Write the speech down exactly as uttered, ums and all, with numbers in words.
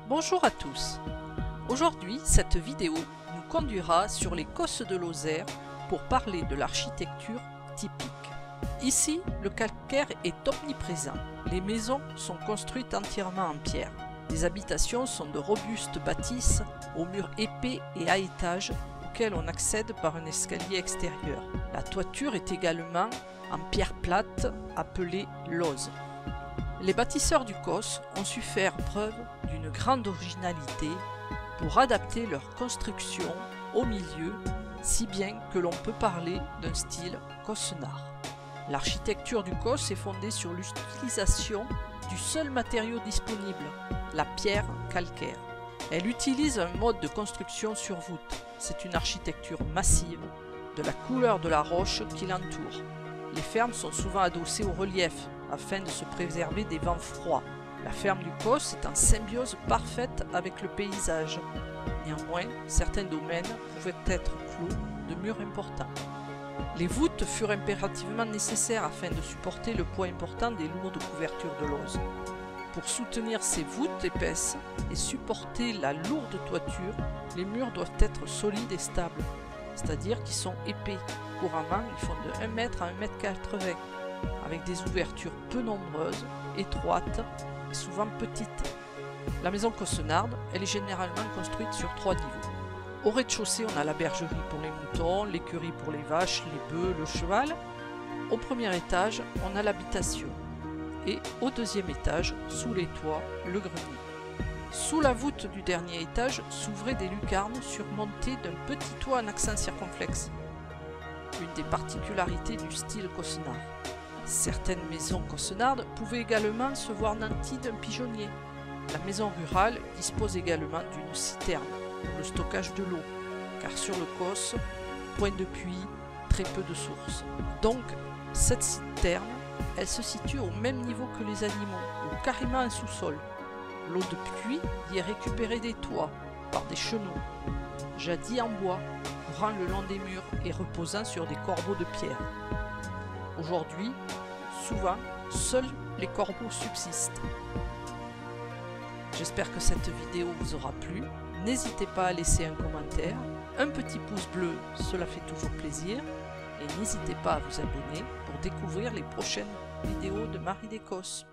Bonjour à tous. Aujourd'hui, cette vidéo nous conduira sur les Causses de Lozère pour parler de l'architecture typique. Ici, le calcaire est omniprésent. Les maisons sont construites entièrement en pierre. Les habitations sont de robustes bâtisses aux murs épais et à étages auxquels on accède par un escalier extérieur. La toiture est également en pierre plate appelée lose. Les bâtisseurs du Causse ont su faire preuve d'une grande originalité pour adapter leur construction au milieu, si bien que l'on peut parler d'un style caussenard. L'architecture du Causse est fondée sur l'utilisation du seul matériau disponible, la pierre calcaire. Elle utilise un mode de construction sur voûte. C'est une architecture massive, de la couleur de la roche qui l'entoure. Les fermes sont souvent adossées au relief, afin de se préserver des vents froids. La ferme du Causse est en symbiose parfaite avec le paysage. Néanmoins, certains domaines pouvaient être clos de murs importants. Les voûtes furent impérativement nécessaires afin de supporter le poids important des lourdes couvertures de lose. Pour soutenir ces voûtes épaisses et supporter la lourde toiture, les murs doivent être solides et stables, c'est-à-dire qu'ils sont épais. Couramment, ils font de un mètre à un mètre quatre-vingts, avec des ouvertures peu nombreuses, étroites et souvent petites. La maison caussenarde, elle est généralement construite sur trois niveaux. Au rez-de-chaussée, on a la bergerie pour les moutons, l'écurie pour les vaches, les bœufs, le cheval. Au premier étage, on a l'habitation. Et au deuxième étage, sous les toits, le grenier. Sous la voûte du dernier étage s'ouvraient des lucarnes surmontées d'un petit toit en accent circonflexe. Une des particularités du style caussenard. Certaines maisons caussenardes pouvaient également se voir nanties d'un pigeonnier. La maison rurale dispose également d'une citerne pour le stockage de l'eau, car sur le Causse, point de puits, très peu de sources. Donc, cette citerne, elle se situe au même niveau que les animaux, ou carrément en sous-sol. L'eau de pluie y est récupérée des toits, par des chenaux, jadis en bois, courant le long des murs et reposant sur des corbeaux de pierre. Aujourd'hui, souvent, seuls les corbeaux subsistent. J'espère que cette vidéo vous aura plu. N'hésitez pas à laisser un commentaire, un petit pouce bleu, cela fait toujours plaisir. Et n'hésitez pas à vous abonner pour découvrir les prochaines vidéos de Marie des Causses.